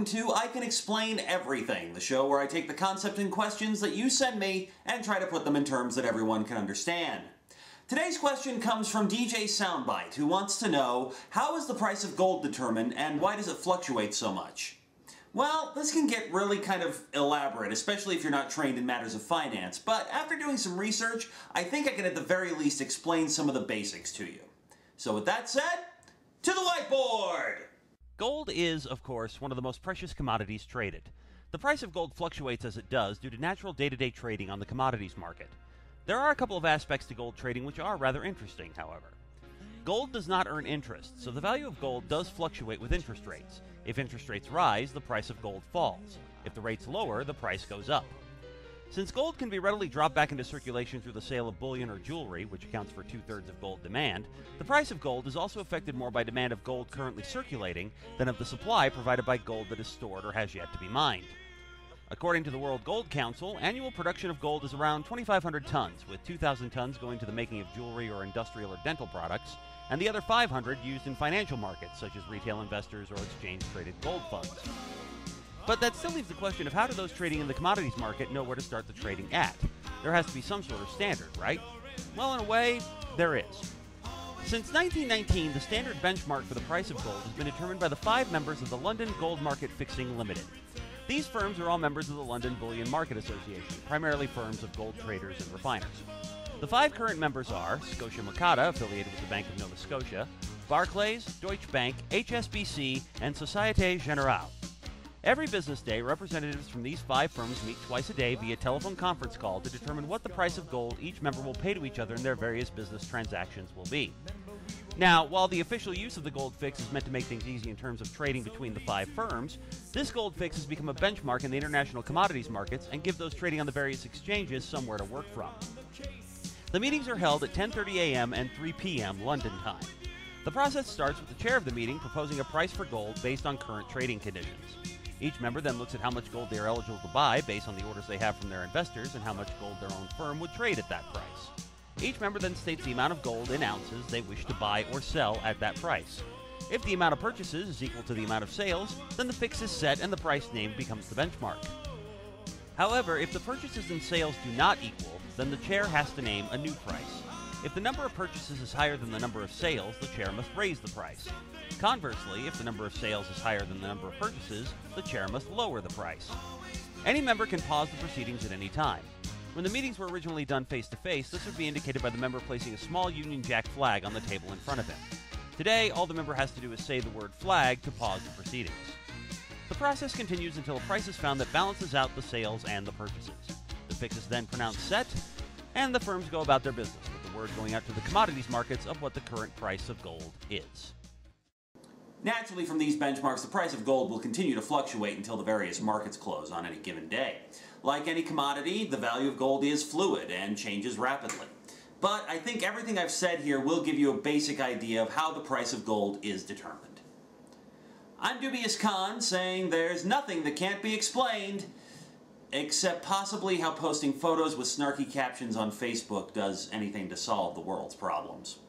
to I Can Explain Everything, the show where I take the concept and questions that you send me and try to put them in terms that everyone can understand. Today's question comes from DJ Soundbite, who wants to know, how is the price of gold determined and why does it fluctuate so much? Well, this can get really kind of elaborate, especially if you're not trained in matters of finance, but after doing some research, I think I can at the very least explain some of the basics to you. So with that said, to the whiteboard! Gold is, of course, one of the most precious commodities traded. The price of gold fluctuates as it does due to natural day-to-day trading on the commodities market. There are a couple of aspects to gold trading which are rather interesting, however. Gold does not earn interest, so the value of gold does fluctuate with interest rates. If interest rates rise, the price of gold falls. If the rates lower, the price goes up. Since gold can be readily dropped back into circulation through the sale of bullion or jewelry, which accounts for 2/3 of gold demand, the price of gold is also affected more by demand of gold currently circulating than of the supply provided by gold that is stored or has yet to be mined. According to the World Gold Council, annual production of gold is around 2,500 tons, with 2,000 tons going to the making of jewelry or industrial or dental products, and the other 500 used in financial markets, such as retail investors or exchange-traded gold funds. But that still leaves the question of how do those trading in the commodities market know where to start the trading at? There has to be some sort of standard, right? Well, in a way, there is. Since 1919, the standard benchmark for the price of gold has been determined by the 5 members of the London Gold Market Fixing Limited. These firms are all members of the London Bullion Market Association, primarily firms of gold traders and refiners. The 5 current members are Scotia Mercata, affiliated with the Bank of Nova Scotia, Barclays, Deutsche Bank, HSBC, and Societe Generale. Every business day, representatives from these 5 firms meet twice a day via telephone conference call to determine what the price of gold each member will pay to each other in their various business transactions will be. Now, while the official use of the gold fix is meant to make things easy in terms of trading between the 5 firms, this gold fix has become a benchmark in the international commodities markets and give those trading on the various exchanges somewhere to work from. The meetings are held at 10:30 a.m. and 3 p.m. London time. The process starts with the chair of the meeting proposing a price for gold based on current trading conditions. Each member then looks at how much gold they are eligible to buy based on the orders they have from their investors and how much gold their own firm would trade at that price. Each member then states the amount of gold in ounces they wish to buy or sell at that price. If the amount of purchases is equal to the amount of sales, then the fix is set and the price named becomes the benchmark. However, if the purchases and sales do not equal, then the chair has to name a new price. If the number of purchases is higher than the number of sales, the chair must raise the price. Conversely, if the number of sales is higher than the number of purchases, the chair must lower the price. Any member can pause the proceedings at any time. When the meetings were originally done face-to-face, this would be indicated by the member placing a small Union Jack flag on the table in front of him. Today, all the member has to do is say the word flag to pause the proceedings. The process continues until a price is found that balances out the sales and the purchases. The fix is then pronounced set, and the firms go about their business, with the word going out to the commodities markets of what the current price of gold is. Naturally, from these benchmarks, the price of gold will continue to fluctuate until the various markets close on any given day. Like any commodity, the value of gold is fluid and changes rapidly. But I think everything I've said here will give you a basic idea of how the price of gold is determined. I'm Dubious Khan, saying there's nothing that can't be explained, except possibly how posting photos with snarky captions on Facebook does anything to solve the world's problems.